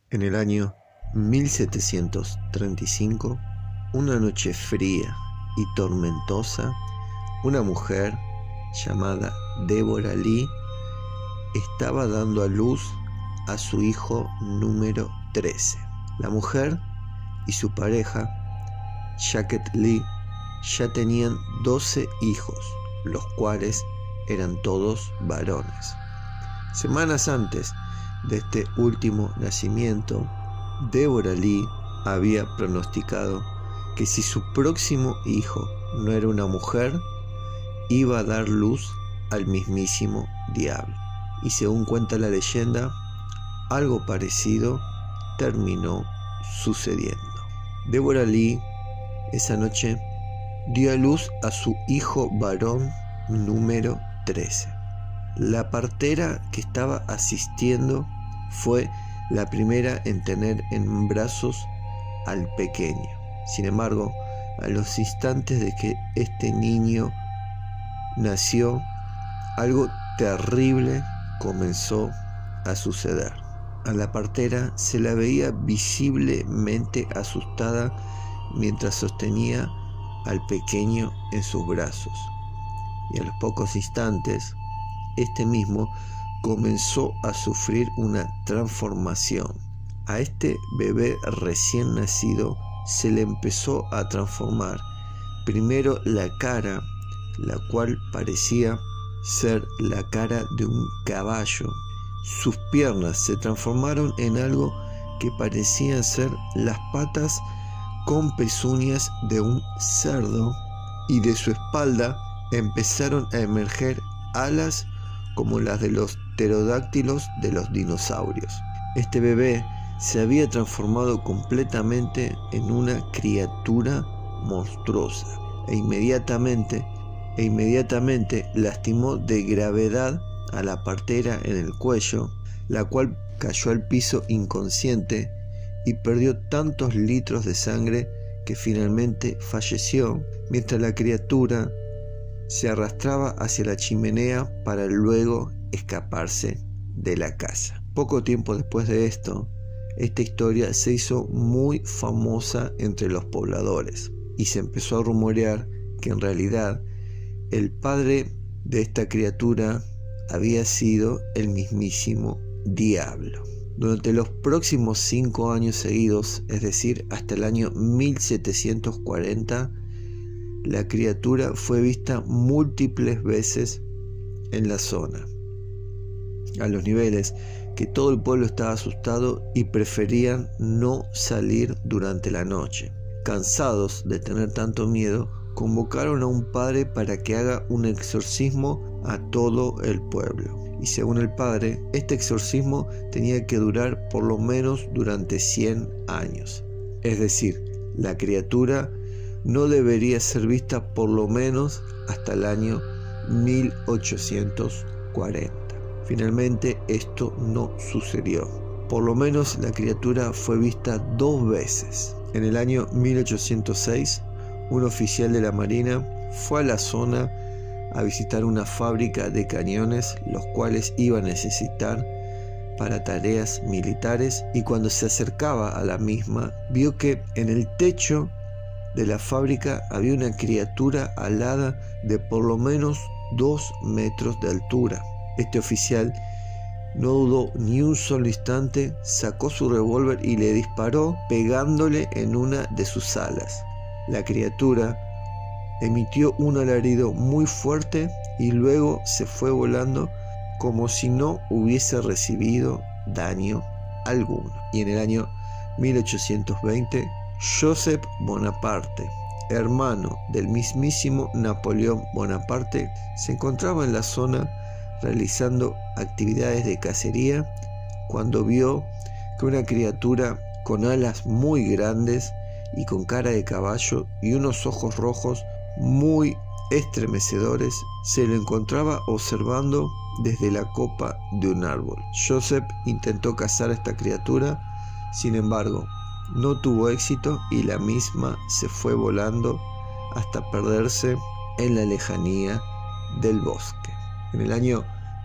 En el año 1735, una noche fría y tormentosa, una mujer llamada Deborah Lee estaba dando a luz a su hijo número 13. La mujer y su pareja, Jacquet Lee, ya tenían 12 hijos, los cuales eran todos varones. Semanas antes de este último nacimiento, Deborah Lee había pronosticado que si su próximo hijo no era una mujer, iba a dar luz al mismísimo diablo. Y según cuenta la leyenda, algo parecido terminó sucediendo. Deborah Lee esa noche dio a luz a su hijo varón número 13. La partera que estaba asistiendo fue la primera en tener en brazos al pequeño. Sin embargo, a los instantes de que este niño nació, algo terrible comenzó a suceder. A la partera se la veía visiblemente asustada mientras sostenía al pequeño en sus brazos. Y a los pocos instantes, este mismo comenzó a sufrir una transformación. A este bebé recién nacido se le empezó a transformar primero la cara, la cual parecía ser la cara de un caballo. Sus piernas se transformaron en algo que parecían ser las patas con pezuñas de un cerdo, y de su espalda empezaron a emerger alas como las de los pterodáctilos de los dinosaurios. Este bebé se había transformado completamente en una criatura monstruosa e inmediatamente lastimó de gravedad a la partera en el cuello, la cual cayó al piso inconsciente y perdió tantos litros de sangre que finalmente falleció, mientras la criatura se arrastraba hacia la chimenea para luego escaparse de la casa. Poco tiempo después de esto, esta historia se hizo muy famosa entre los pobladores y se empezó a rumorear que en realidad el padre de esta criatura había sido el mismísimo diablo. Durante los próximos 5 años seguidos, es decir, hasta el año 1740, la criatura fue vista múltiples veces en la zona, a los niveles que todo el pueblo estaba asustado y preferían no salir durante la noche. Cansados de tener tanto miedo, convocaron a un padre para que haga un exorcismo a todo el pueblo. Y según el padre, este exorcismo tenía que durar por lo menos durante 100 años. Es decir, la criatura no debería ser vista por lo menos hasta el año 1840. Finalmente esto no sucedió. Por lo menos la criatura fue vista 2 veces. En el año 1806, un oficial de la Marina fue a la zona a visitar una fábrica de cañones, los cuales iba a necesitar para tareas militares, y cuando se acercaba a la misma, vio que en el techo de la fábrica había una criatura alada de por lo menos 2 metros de altura. Este oficial no dudó ni un solo instante, sacó su revólver y le disparó, pegándole en una de sus alas. La criatura emitió un alarido muy fuerte y luego se fue volando como si no hubiese recibido daño alguno. Y en el año 1820, Joseph Bonaparte, hermano del mismísimo Napoleón Bonaparte, se encontraba en la zona realizando actividades de cacería cuando vio que una criatura con alas muy grandes y con cara de caballo y unos ojos rojos muy estremecedores se lo encontraba observando desde la copa de un árbol. Joseph intentó cazar a esta criatura, sin embargo no tuvo éxito y la misma se fue volando hasta perderse en la lejanía del bosque. En el año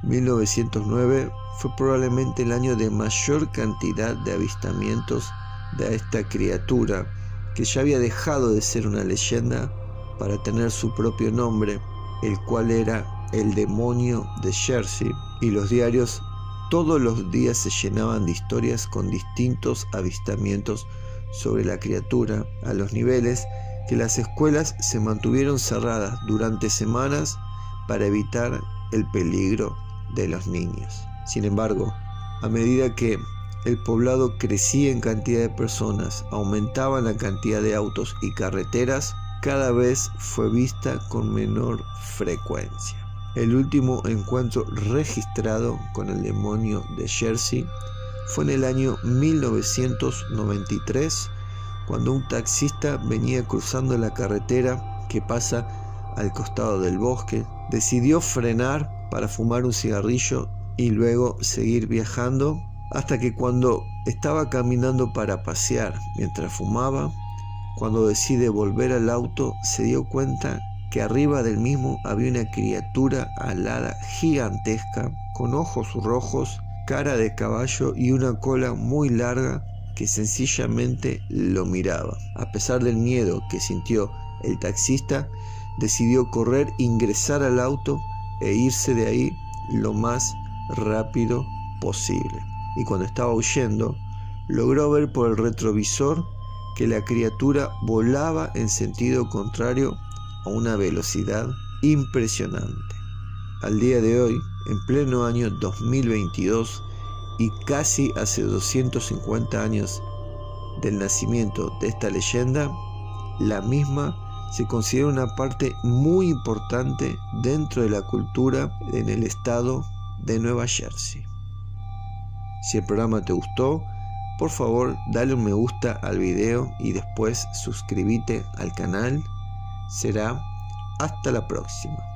1909 fue probablemente el año de mayor cantidad de avistamientos de esta criatura, que ya había dejado de ser una leyenda para tener su propio nombre, el cual era el demonio de Jersey, y los diarios todos los días se llenaban de historias con distintos avistamientos sobre la criatura, a los niveles que las escuelas se mantuvieron cerradas durante semanas para evitar el peligro de los niños. Sin embargo, a medida que el poblado crecía en cantidad de personas, aumentaba la cantidad de autos y carreteras, cada vez fue vista con menor frecuencia. El último encuentro registrado con el demonio de Jersey fue en el año 1993, cuando un taxista venía cruzando la carretera que pasa al costado del bosque. Decidió frenar para fumar un cigarrillo y luego seguir viajando, hasta que cuando estaba caminando para pasear mientras fumaba, cuando decide volver al auto, se dio cuenta que arriba del mismo había una criatura alada gigantesca, con ojos rojos, cara de caballo y una cola muy larga que sencillamente lo miraba. A pesar del miedo que sintió el taxista, decidió correr, ingresar al auto e irse de ahí lo más rápido posible. Y cuando estaba huyendo, logró ver por el retrovisor que la criatura volaba en sentido contrario a una velocidad impresionante. Al día de hoy, en pleno año 2022 y casi hace 250 años del nacimiento de esta leyenda, la misma se considera una parte muy importante dentro de la cultura en el estado de Nueva Jersey. Si el programa te gustó, por favor dale un me gusta al video y después suscríbete al canal. Será hasta la próxima.